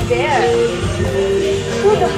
have there? What the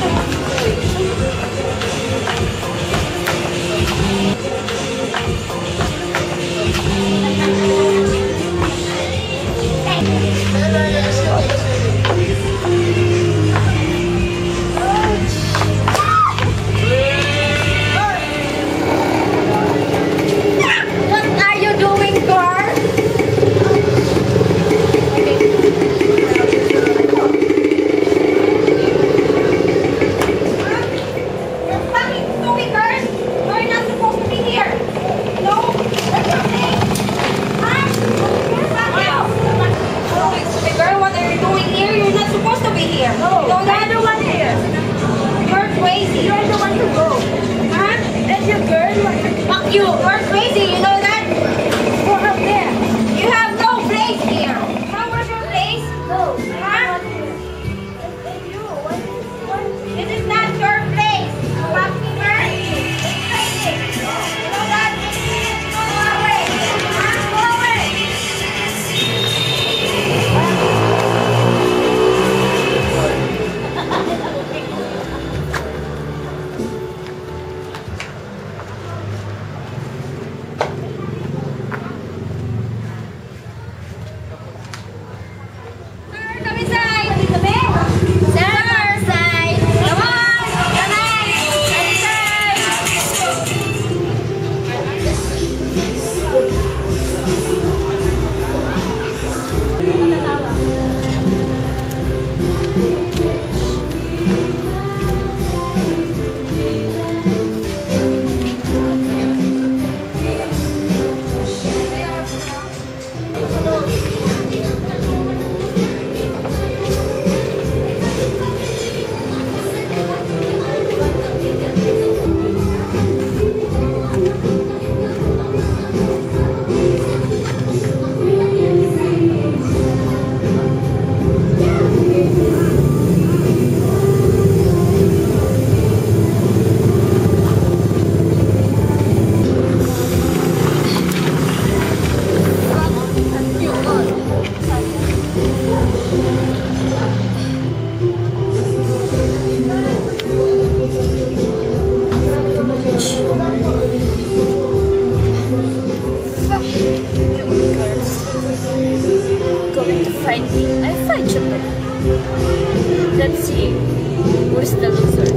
Let's see. Where's the loser?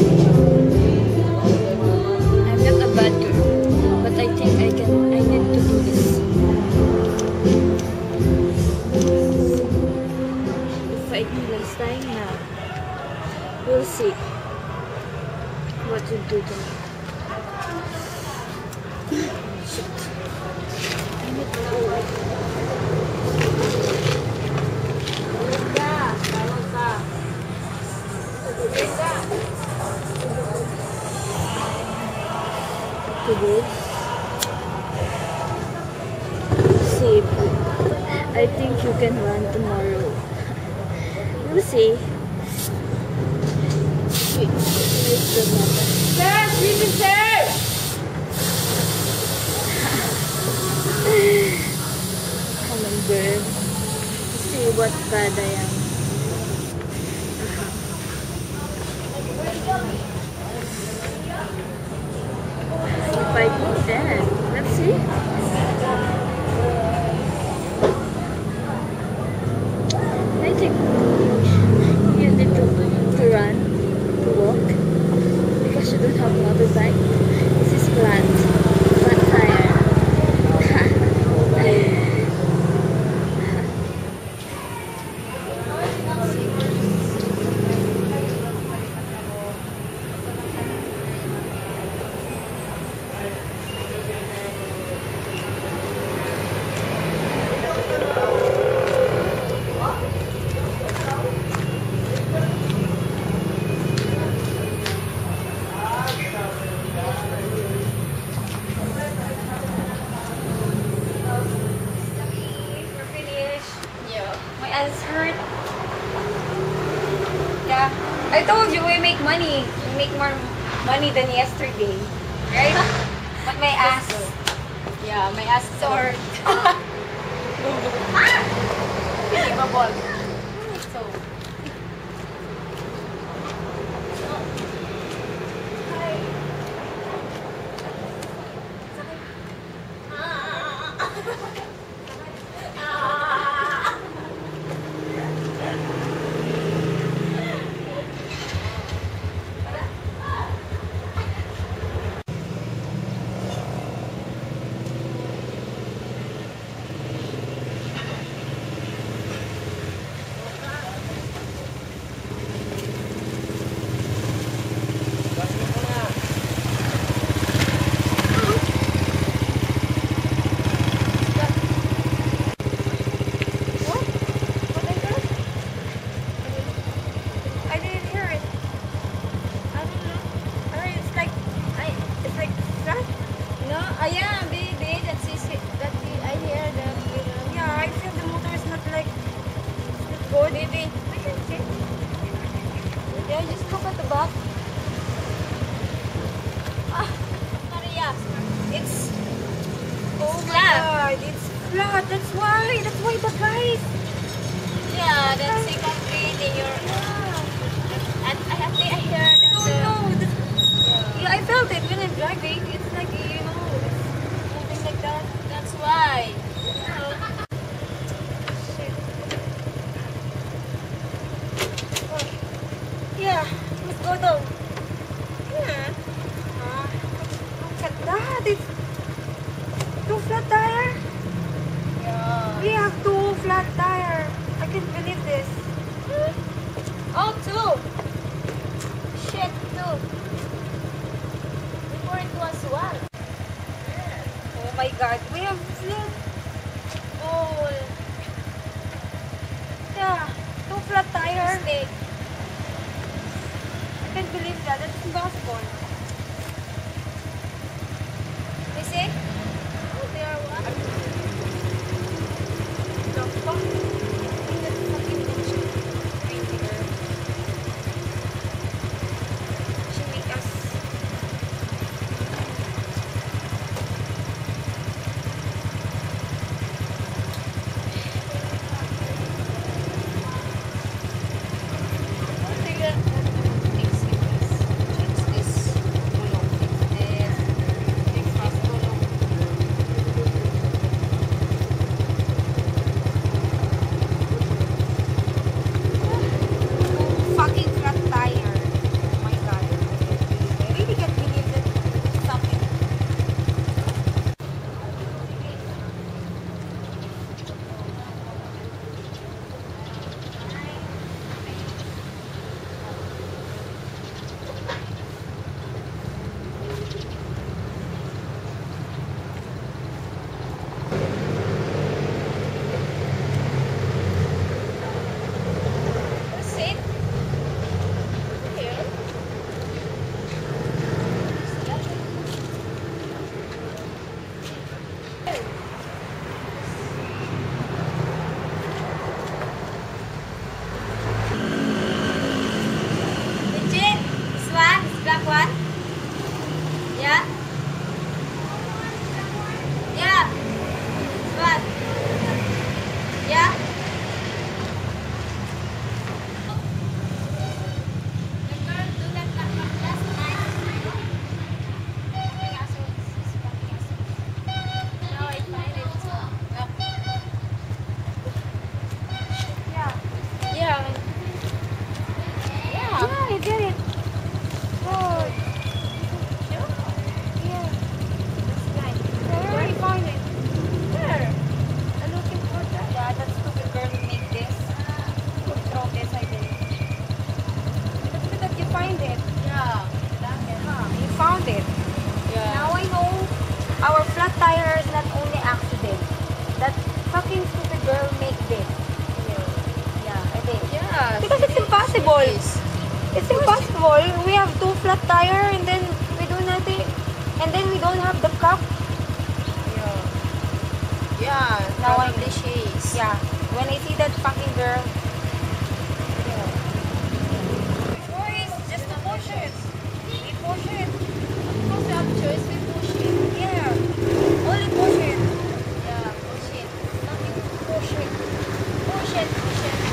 I'm not a bad girl, but I think I need to do this. If I do last time now, we'll see what to do to me. Shit. I need to go. Today, save. I think you can run tomorrow. We'll see. Wait, here's the number. Sir, please, sir! Come on, girl. See what bad I am. If I do that, let's see. I think you need to run, to walk, because you don't have a motorbike. This is flat tire. Hurt. Yeah, I told you we make money. We make more money than yesterday, right? But my ass, yeah, my ass is sore. Believable. So baby. Yeah, just look at the back. Ah, Maria, it's oh my god, it's flat. That's why the guys. Yeah, that's a complete in your. And I have to hear. No, yeah, I felt it when I'm driving. It's like it's moving like that. That's why. Shit. Oh. Yeah, let's go though. Yeah. Look at that. It's two flat tire. Yeah. We have two flat tire. I can't believe this. Oh, two. Shit, two. Before it was one. Oh my god, we have flat. Oh. Yeah, two flat tire. Mistake. I can't believe that. That's impossible. You see? Oh, they are what? The fuck? That's fucking bullshit. Crazy girl. She make us. It's impossible. We have two flat tire and then we do nothing, and then we don't have the cup. Yeah, Now probably she is. Yeah, when I see that fucking girl. Choice, just to push it. We push it. Of course we have choice, we push it. Yeah, only push it. Yeah, push it. Nothing to push it. Push it, push it.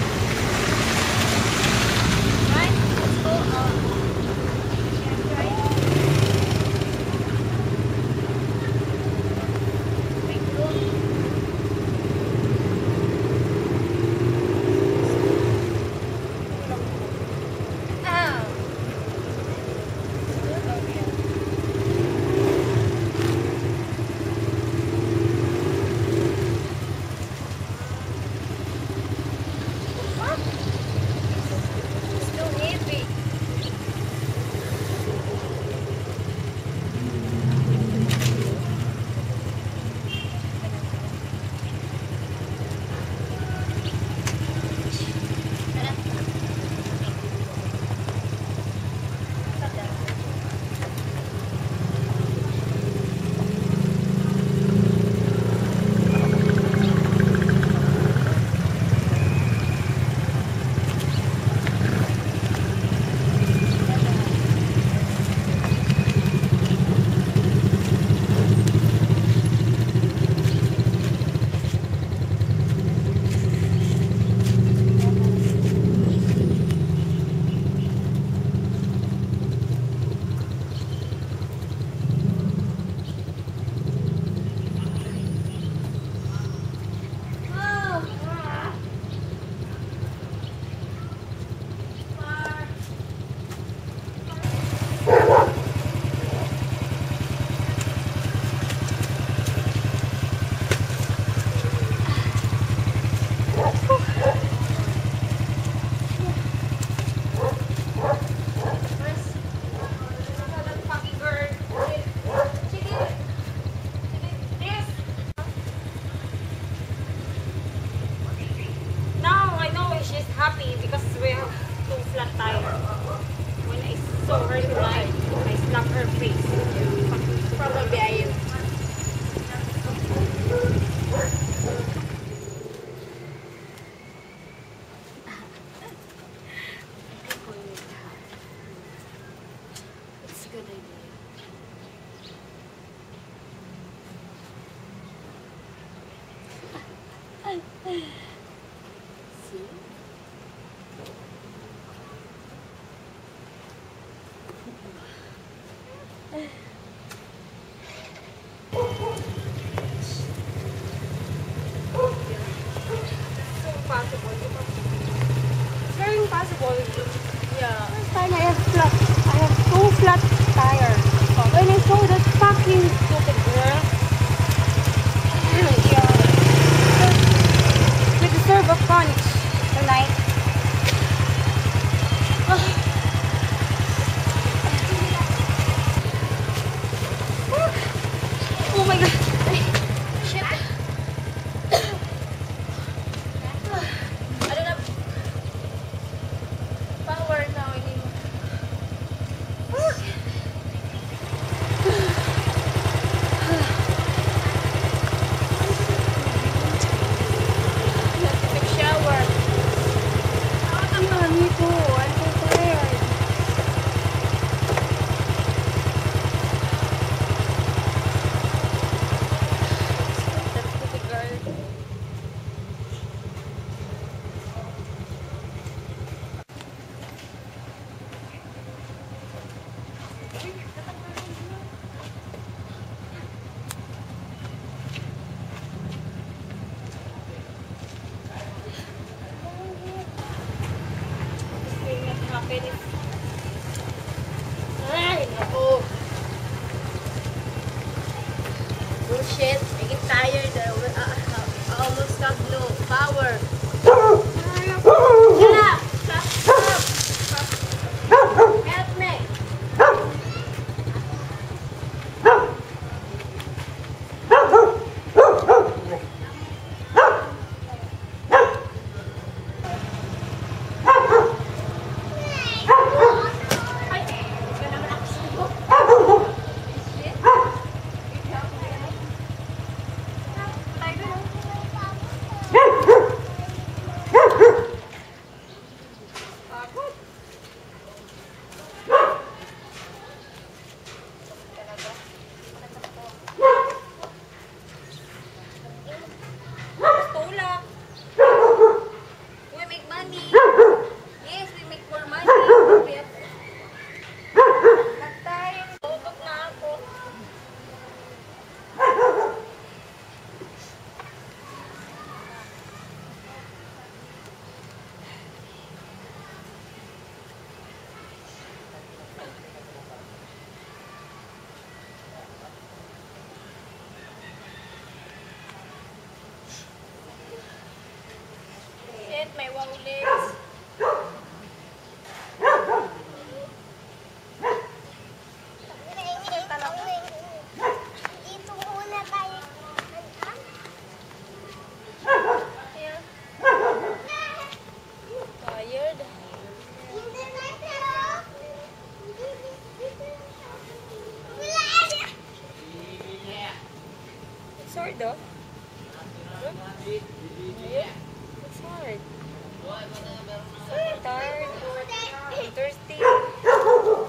Right, let's go on. Yeah. First time I have flat. I have so flat tire. When I saw that fucking stupid girl, oh my god. We deserve a punch tonight. Oh my god. Shit. I don't have power now anymore. Let's take a shower. Me too. I'm so tired. That's the girl. This will not happen if... Ay, naku. Bullshit. I get tired. I almost have no power. Yeah! Stop! Help me! Ay! Ito naman ako sa ito. Shit! Tulak. We make money. Yes, we make more money. Patay. Tutok na ako. Shit, may wallets. Dito muna tayo. Ayan. Tired. It's hard though. Yeah. It's hard. I'm tired. I'm thirsty.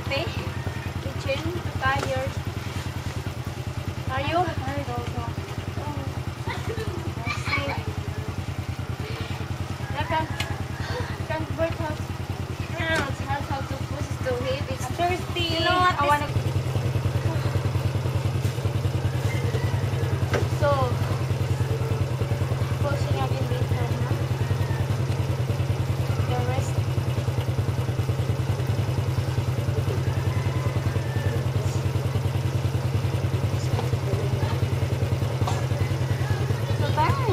cafe, kitchen, tired. Are you? Tired also. Transport house. It's hard how to push it to him. It's I'm thirsty. You know what? I wanna. so pushing again later, huh? The rest. So tired.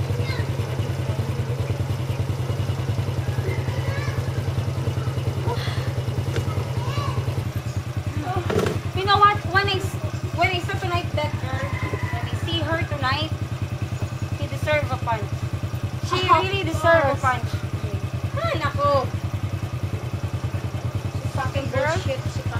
You know what? When I saw tonight that girl, when I see her tonight, she deserve a punch. She really deserve a punch. Ah, nako. Fucking girl. Bullshit.